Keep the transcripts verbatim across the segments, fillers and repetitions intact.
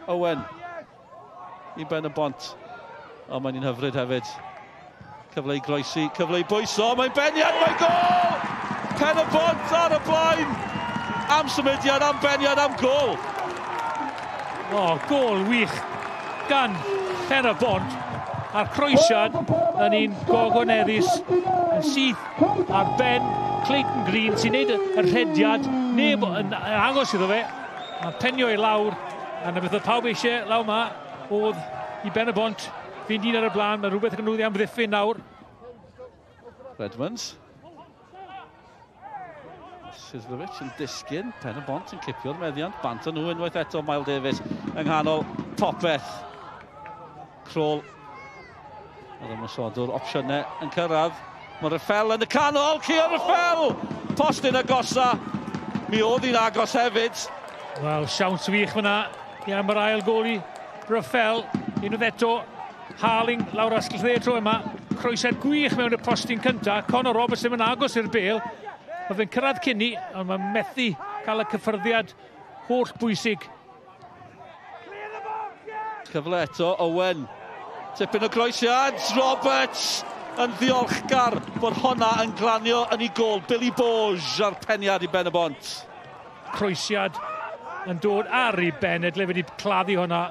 Owen. I Pen-y-bont. O, mae'n un hyfryd hefyd. Cyfle i groesi, cyfle i bwyso, mae'n beniad, mae'n gol! Pen-y-bont ar y blaen! Am symudiad, am beniad, am gol! O, gol wych gan Pen-y-bont a'r croesiad yn un gogoneddus yn syth ar ben Clayton Green sy'n neud y rhediad, neb yn angos iddo fe, a'n penio i lawr, a na beth oedd pawb eisiau lawr yma oedd i Pen-y-bont fynd un ar y blaen, mae rhywbeth yn nhw am ddiffyn nawr. Redmonds. Sizlewicz yn disgyn, Pen-y-bont yn cipio'r meddiant, bant nhw unwaith eto Miles Davies yng nghanol popeth. Crawl. Yr ymwysodwr, opsiynau yn cyrraedd. Mae Raffel yn y canol, Ciar Raffel! Postyn agosa. Mi oedd hi'n agos hefyd. Wel, siawns wych fyna i am yr ail goli. Raffel, unwaith eto, Harling lawr asgell dde tro yma. Croesiad gwych mewn y postyn cynta. Conor Roberts ddim yn agos i'r bêl. Oedd yn cyrraedd cynni, ond mae'n methu cael y cyffyrddiad holl bwysig. Cyfle eto, Owen. Tipyn o groesiad, Roberts yn ddiolchgar bod honna yn glanio yn ei gol. Billy Boge ar peniad i Pen-y-bont. Croesiad yn dod ar ei Bennett, le wedi claddu honna.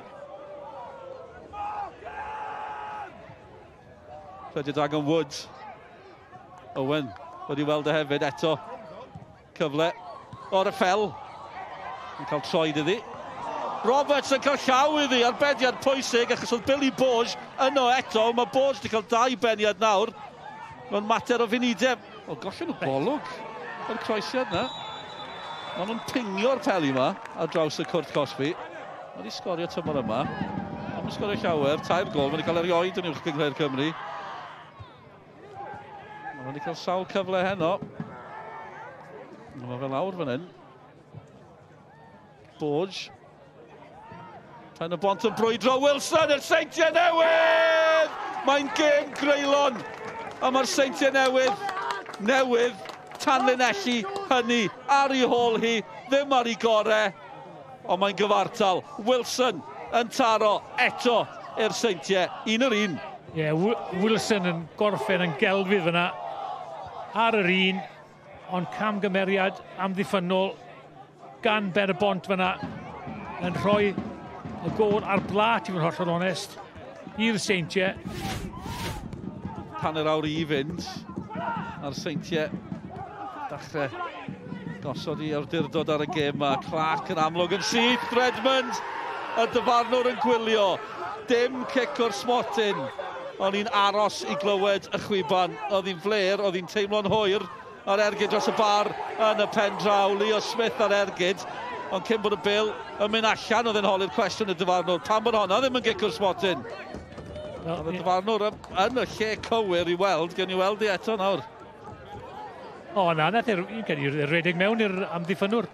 Rhediad Dragon Wood. Owen wedi weld y hefyd eto. Cyfle o'r Raffel. Yn cael troed iddi. Roberts yn cael llaw iddi ar beniad pwysig achos oedd Billy Boge yno eto. Mae Boge wedi cael dau beniad nawr. Mae'n mater o funudeb. O, gollen nhw bolwg. O'r croesiad na. Mae nhw'n pingio'r peli yma ar draws y cwrt Cosby. Mae wedi sgorio tymor yma. Mae wedi sgorio llawer. Tair gol. Mae wedi cael erioed yn uwch gyngor Cymru. Mae wedi cael sawl cyfle heno. Mae fe lawr fan hyn. Boge. Pen-y-bont yn brwydro, Wilson, yr Seintiau Newydd! Mae'n gêm greulon. A mae'r Seintiau Newydd, newydd, tanlinelli hynny ar ei hôl hi, ddim ar ei gorau. Ond mae'n gyfartal. Wilson yn taro eto i'r Seintiau, un yr un. Ie, yeah, Wilson yn gorffen yn gelfydd fyna ar yr un, ond camgymeriad amddiffynol gan Pen-y-bont fyna yn rhoi y gol ar blat i fod yn hollol onest i'r Seintiau. Hanner awr i fynd a'r Seintiau dachrau gosod i awdurdod ar y gêm yma. Clark yn amlwg yn syth, Redmond y dyfarnwr yn gwylio. Dim cic o'r smotyn, ond hi'n aros i glywed y chwiban. Oedd hi'n fler, oedd hi'n teimlo'n hwyr ar ergyd dros y bar yn y pen draw. Leo Smith ar ergyd. Ond cyn bod y bil yn mynd allan, oedd e'n holi'r cwestiwn y dyfarnwr. Pan bod honna ddim yn gic o'r smotyn? Oedd y dyfarnwr yn y lle cywir i weld, gen i weld i eto nawr. O na, nath i'n gen i'r redeg mewn i'r amddiffynwr.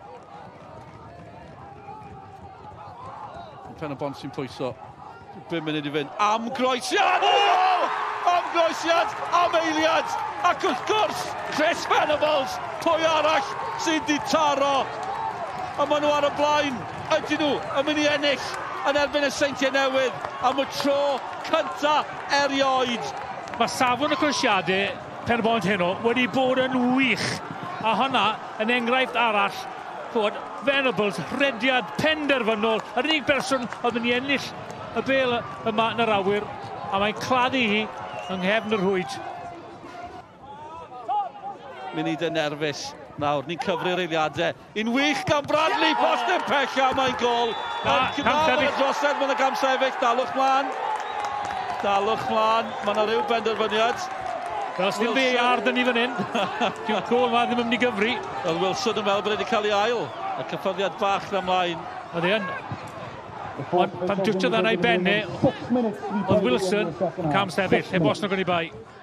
Pen-y-bont sy'n pwyso. Bum munud i fynd. Am groesiad! Am groesiad! Am eiliad! Ac wrth gwrs, Chris Venables, pwy arall sy'n di taro. A maen nhw ar y blaen. Ydyn nhw yn mynd i ennill yn erbyn y Seintiau Newydd am y tro cynta erioed. Mae safon y croesiadau Pen-y-bont heno wedi bod yn wych. A hwnna yn enghraifft arall bod Venables rhediad penderfynol. Yr unig berson oedd yn ennill y bêl yma yn yr awyr. A mae'n claddu hi yng nghefn yr hwyd. Munud yn nerfus. Nawr, ni'n cyfri'r eiliadau. Un wych gan Bradley, postyn pella, mae'n gol. Cyfnawr y drosed, mae'n y gamsefyll, dalwch mlaen. Dalwch mlaen, mae yna rhyw benderfyniad. Fel sy'n dde ar dyn ni fan hyn. Dwi'n gol ma ddim yn mynd i gyfri. Oedd Wilson yn meddwl bod wedi cael ei ail. Y cyffyddiad bach na mlaen. Oedd e'n. Ond pan tiwtio dda na i benne, oedd Wilson yn cam sefyll, heb os na gwni bai.